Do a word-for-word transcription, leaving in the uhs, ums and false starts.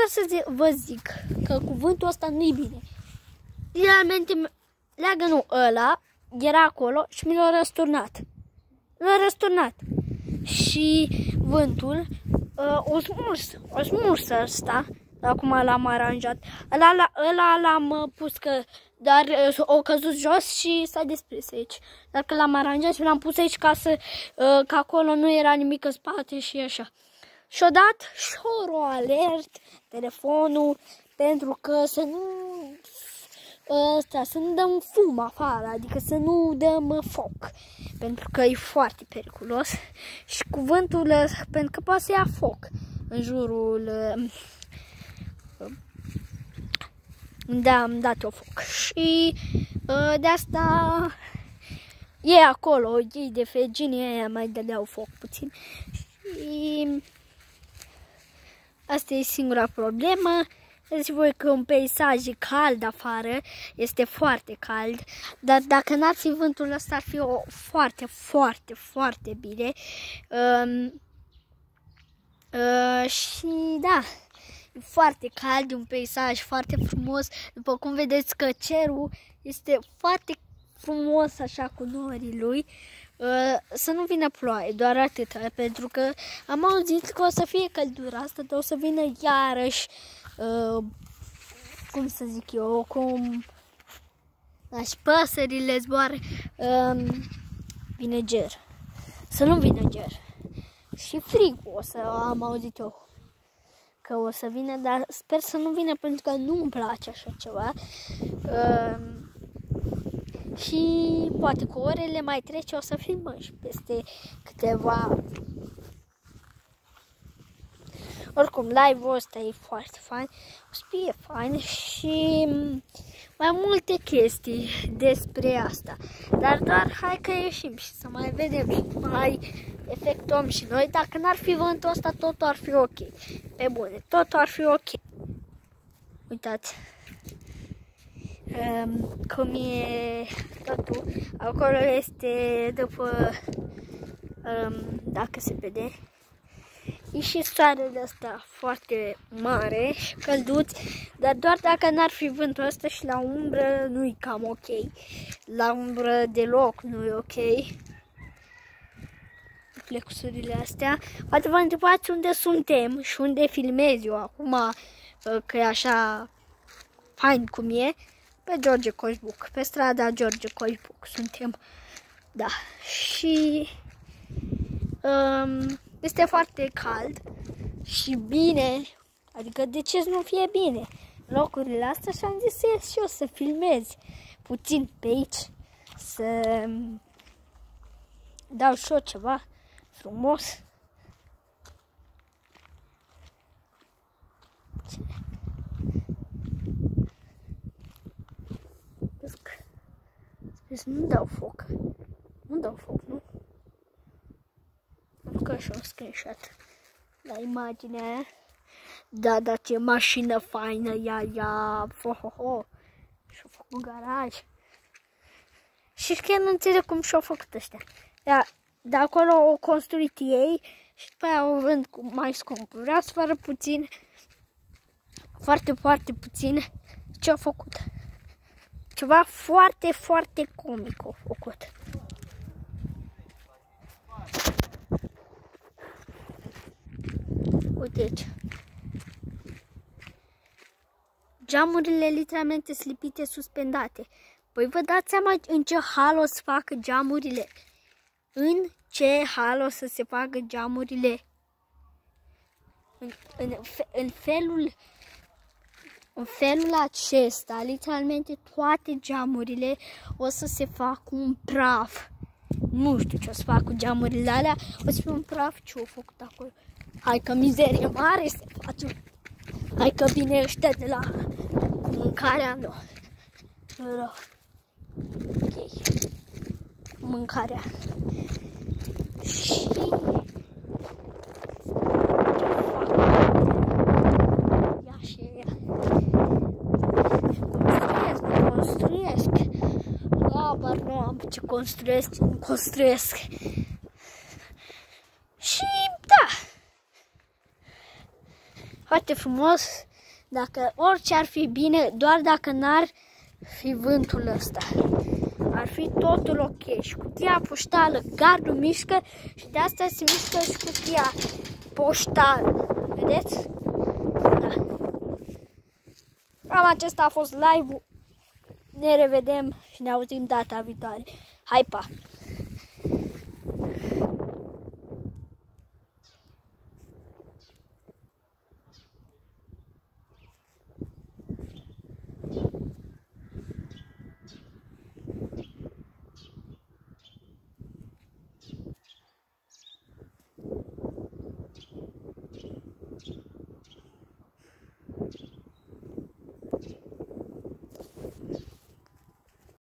sper să zi, vă zic că cuvântul ăsta nu-i bine. Realmente, leagănul ăla era acolo și mi l-a răsturnat. L-a răsturnat. Și vântul uh, o smuls, o smuls ăsta. Acum l-am aranjat. Ăla, ăla l-am pus că, dar uh, o căzut jos și s-a desprins aici. Dar că l-am aranjat și l-am pus aici ca să, uh, că acolo nu era nimic în spate și așa. Și-o dat șoro alert telefonul pentru că să nu ăsta, să nu dăm fum afară, adică să nu dăm foc, pentru că e foarte periculos și cuvântul, pentru că poate să ia foc în jurul unde am dat eu foc și de asta e acolo, ei de feginii aia mai dădeau foc puțin și asta e singura problemă. Vedeți voi că un peisaj e cald afară, este foarte cald, dar dacă n-ar fi vântul ăsta ar fi o foarte, foarte, foarte bine. Um, uh, și da, e foarte cald, e un peisaj foarte frumos, după cum vedeți că cerul este foarte frumos așa cu norii lui. Uh, să nu vină ploaie, doar atât, pentru că am auzit că o să fie căldura asta, dar o să vină iarăși, uh, cum să zic eu, cum și păsările zboară, uh, vine ger, să nu vină ger și frig o să am auzit eu că o să vină, dar sper să nu vină pentru că nu-mi place așa ceva. Uh, Și poate cu orele mai trece o să filmăm și peste câteva. Oricum, live-ul ăsta e foarte fain, o să fie fain și mai multe chestii despre asta. Dar doar hai că ieșim și să mai vedem și mai efectuăm și noi. Dacă n-ar fi vântul ăsta, totul ar fi ok. Pe bune, totul ar fi ok. Uitați. Um, cum e totul, acolo este după, um, dacă se vede, e și soarele ăsta foarte mare și călduț, dar doar dacă n-ar fi vântul ăsta și la umbră nu-i cam ok, la umbră deloc nu-i ok, flexurile astea. Poate vă întrebați unde suntem și unde filmez eu acum, că e așa fain cum e. Pe George Coșbuc, pe strada George Coșbuc suntem, da, și um, este foarte cald și bine, adică de ce să nu fie bine locurile astea și am zis să ies și eu să filmez puțin pe aici, să dau și eu ceva frumos. Deci nu dau foc. Nu dau foc, nu? Am făcut așa un screenshot la imaginea aia. Da, da, ce mașină faină, ia, ia, ho, ho, ho. Și-au făcut garaj. Și chiar nu înțeleg cum și-au făcut ăștia. Da, de acolo au construit ei și după aia o vând cu mai scump. Vreau să facă puțin, foarte, foarte puțin ce-au făcut. Ceva foarte, foarte comic au făcut. Uite aici. Geamurile literalmente slipite, suspendate. Păi vă dați seama în ce hal o să facă geamurile? În ce hal o să se facă geamurile? În, în, în felul... În felul acesta, literalmente toate geamurile o să se facă un praf. Nu știu ce o să fac cu geamurile alea, o să fie un praf. Ce au făcut acolo? Hai că mizerie mare se face. Hai că vine ăștia de la mâncarea, nu. Rău. Ok. Mâncarea. Și... Habar nu am ce construiesc, nu construiesc. Și da, foarte frumos, Dacă orice ar fi bine, doar dacă n-ar fi vântul ăsta. Ar fi totul ok. Și cutia poștală, gardul mișcă și de asta se mișcă și cutia poștală. Vedeți? Da. Cam acesta a fost live-ul. Ne revedem și ne auzim data viitoare. Hai, pa!